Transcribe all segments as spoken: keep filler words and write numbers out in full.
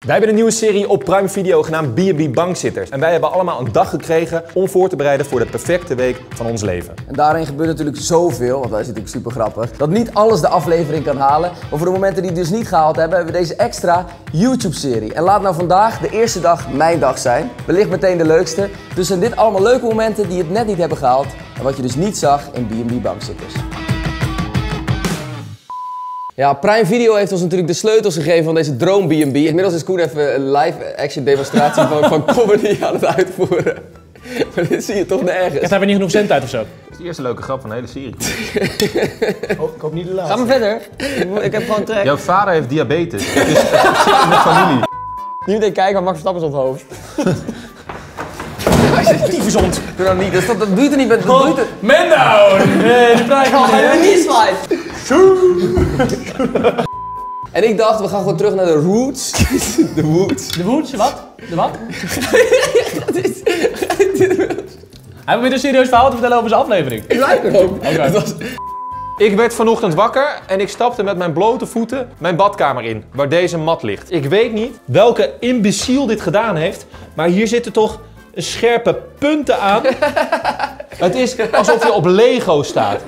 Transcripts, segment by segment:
Wij hebben een nieuwe serie op Prime Video genaamd B and B Bankzitters. En wij hebben allemaal een dag gekregen om voor te bereiden voor de perfecte week van ons leven. En daarin gebeurt natuurlijk zoveel, want dat is natuurlijk super grappig, dat niet alles de aflevering kan halen. Maar voor de momenten die het dus niet gehaald hebben, hebben we deze extra YouTube-serie. En laat nou vandaag de eerste dag mijn dag zijn. Wellicht meteen de leukste. Dus zijn dit allemaal leuke momenten die het net niet hebben gehaald. En wat je dus niet zag in B and B Bankzitters. Ja, Prime Video heeft ons natuurlijk de sleutels gegeven van deze droom B and B. Inmiddels is Koen even een live-action demonstratie van, van comedy aan het uitvoeren. Maar dit zie je toch nergens. Krijgt hij weer niet genoeg cent uit of zo? Dat is de eerste leuke grap van de hele serie. Oh, ik hoop niet de laatste. Ga maar verder. Ik, ik heb gewoon trek. Jouw vader heeft diabetes. Het is echt met familie. Niet meteen kijken, maar Max Verstappen is op het hoofd. Niet gezond. Doe nou niet, dat, dat, dat doe je er niet met... Dat doe je er... Man down! Nee, de prijs Oh, hij heeft niet slide. En ik dacht, we gaan gewoon terug naar de roots. De woods. De Woods, wat? De wat? Hij heeft weer een serieus verhaal te vertellen over zijn aflevering. Ik lijk er ook. Okay. Was... Ik werd vanochtend wakker en ik stapte met mijn blote voeten mijn badkamer in, waar deze mat ligt. Ik weet niet welke imbeciel dit gedaan heeft, maar hier zitten toch scherpe punten aan. Het is alsof je op Lego staat.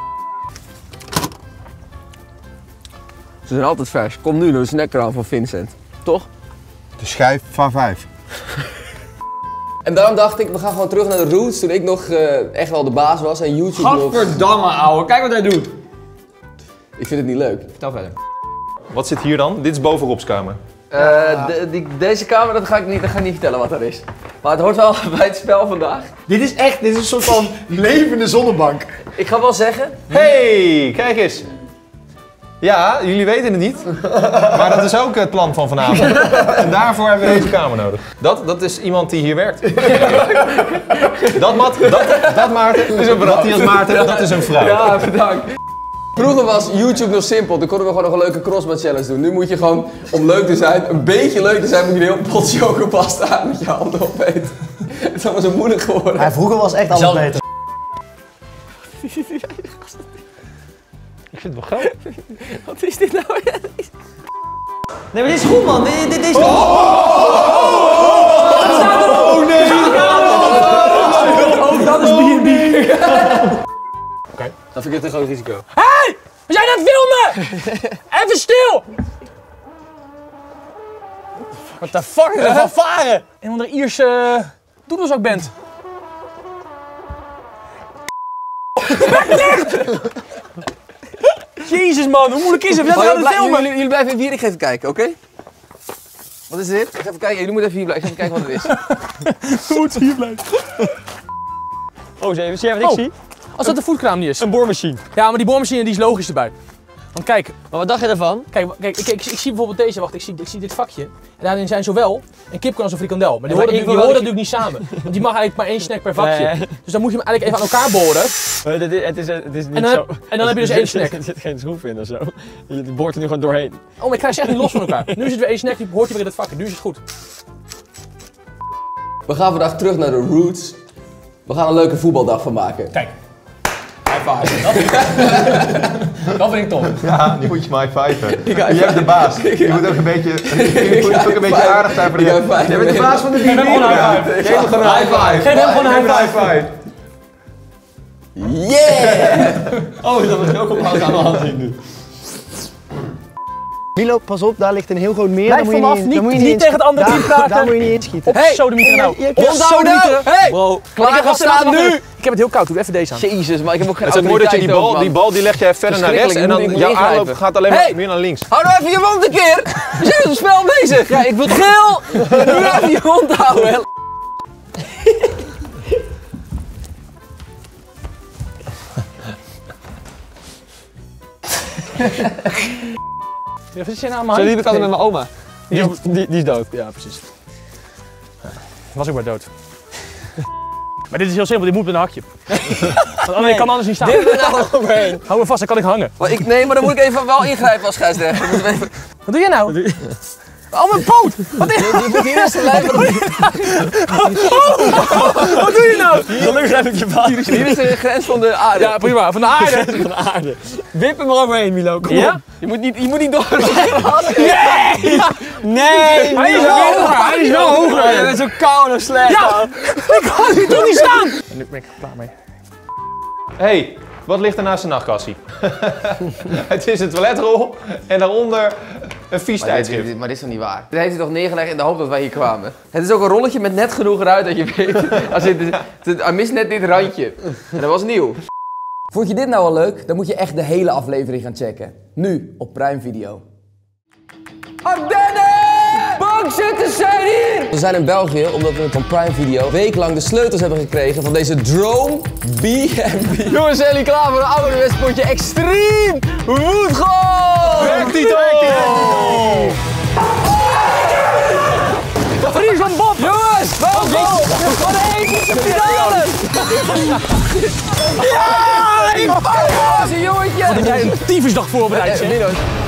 Ze zijn altijd vers. Kom nu naar de snackround van Vincent. Toch? De schijf van vijf. En daarom dacht ik, we gaan gewoon terug naar de roots toen ik nog uh, echt wel de baas was en YouTube nog... Gadverdamme, ouwe. Kijk wat hij doet. Ik vind het niet leuk. Vertel verder. Wat zit hier dan? Dit is bovenop's kamer. Uh, de, die, deze kamer, dat ga, ik niet, dat ga ik niet vertellen wat er is. Maar het hoort wel bij het spel vandaag. Dit is echt, dit is een soort van levende zonnebank. Ik ga wel zeggen... Hey, kijk eens. Ja, jullie weten het niet, maar dat is ook het plan van vanavond. En daarvoor hebben we deze kamer nodig. Dat, dat is iemand die hier werkt. Dat, Mat, dat, dat Maarten, is een Matthias Maarten, dat is een vrouw. Ja, bedankt. Vroeger was YouTube nog simpel, dan konden we gewoon nog een leuke crossmatch challenge doen. Nu moet je gewoon, om leuk te zijn, een beetje leuk te zijn, moet je een heel pot chocopasta met je handen opeten. Het is allemaal zo moeilijk geworden. Ja, vroeger was echt alles beter. Ik vind het wel groot. Wat is dit nou? Nee, maar dit is goed, man. Dit, dit is goed. Oh nee! Oh, dat is B and B. Oké. Dat vind ik een te groot risico. Hé! Hey, we zijn aan het filmen! Even stil! What the fuck is er van varen? Een andere Ierse uh, doedelzakband. Jezus man, hoe moeilijk is het? We zijn Oh, aan het filmen! jullie, jullie blijven even hier, ik ga even kijken, oké? Okay? Wat is dit? Ik ga even kijken, jullie moeten even hier blijven, ik ga even kijken wat het is. Hoe moet hier blijven? Oh, zie je zie je wat ik Oh. zie? Als dat de voetkraam niet is. Een boormachine. Ja, maar die boormachine die is logisch erbij. Want kijk, Maar wat dacht je daarvan? kijk, kijk ik, ik, ik zie bijvoorbeeld deze, wacht, ik zie, ik zie dit vakje. En daarin zijn zowel een kipcorn als een frikandel. Maar die Ja, horen, maar die, ik die wil horen wel- natuurlijk niet samen. Want die mag eigenlijk maar één snack per vakje. Nee. Dus dan moet je hem eigenlijk even aan elkaar boren. Het is, het is, het is niet En dan zo. heb- en dan heb je dus één snack. Er zit geen schroef in of zo. Je boort er nu gewoon doorheen. Oh, maar ik krijg ze echt niet los van elkaar. Nu is het weer één snack, die hoort weer in het vakje. Nu is het goed. We gaan vandaag terug naar de roots. We gaan een leuke voetbaldag van maken. Kijk. High five. Dat vind ik tof. Ja, die moet je maar high-fiven. ga Je high-fiven. hebt de baas. Je moet ook een beetje, je moet ook een beetje aardig zijn voor de Ik ga rest. high-fiven. Jij bent de baas van de Geef hem gewoon een high five. Geef hem gewoon een high five. Geef hem gewoon een high five. five. Yeah! Oh, dat we ook op aan de hand zien nu. Milo, pas op, daar ligt een heel groot meer. Blijf daar moet je vanaf, niet, niet- daar moet je niet in- tegen het andere daar- team praten. Daar moet je niet inschieten. Op Hey, sodemieter nou. je- je- Op sodemieter. Hey! Bro, Klaar, ik heb, we staan nu! Ik heb het heel koud, doe even deze aan. Jezus, maar ik heb ook geen Het is mooi dat je die autoriteit bal, die over, bal die leg jij verder naar rechts en Verschrikkelijk, dan ik moet- ik jouw moet aanloop ingrijpen. gaat alleen maar Hey! meer naar links. man. Hou nou even je mond een keer! We zijn met het spel bezig! Ja, ik wil geel! Nu even je mond houden, hè. Ja, wat is je nou aan Zo mijn liep ik altijd met mijn oma. Die, Die is, die, die is dood. Ja, precies. Was ik maar dood. Maar dit is heel simpel, dit moet met een hakje. Want anders, ik kan anders niet staan. Dit er nou overheen. Hou me vast, dan kan ik hangen. Maar ik, nee, maar dan moet ik even wel ingrijpen als scheidsrechter. Moeten we even... Wat doe je nou? Oh, mijn poot! Wat is Die moet hier eens te lijf. Wat doe je nou? Gelukkig heb ik je vader. Hier is de grens van de aarde. Ja, prima. Van de aarde. Van de aarde. Wip hem eroverheen, Milo. Kom Ja? op. Je moet niet, je moet niet door. Nee! Nee, Hij is wel hoger. Hij is wel hoger. Je bent zo koud en slecht. Ja! Ik kan hier toch niet staan! En nu ben ik er klaar mee. Hé, hey, wat ligt er naast de nachtkassie? Het is een toiletrol en daaronder een vies Maar dit, tijdschrift. dit- maar dit is toch niet waar? Dit heeft hij toch neergelegd in de hoop dat wij hier kwamen? Het is ook een rolletje met net genoeg eruit dat je weet. Als je, het, hij mist net dit randje. En dat was nieuw. Vond je dit nou al leuk? Dan moet je echt de hele aflevering gaan checken. Nu op Prime Video. Ardennen! Bankzitters zijn hier! We zijn in België omdat we van Prime Video wekenlang de sleutels hebben gekregen van deze Drone B en B. Jongens, zijn jullie klaar voor een ouderwets potje extreem woedgoal? Werktitel! Friesland Bob! Jongens, welkom! Wat een epische finale! Ja! Ik pak het! Jongetje! Heb jij een tyfusdag voorbereid? Eh, Milo,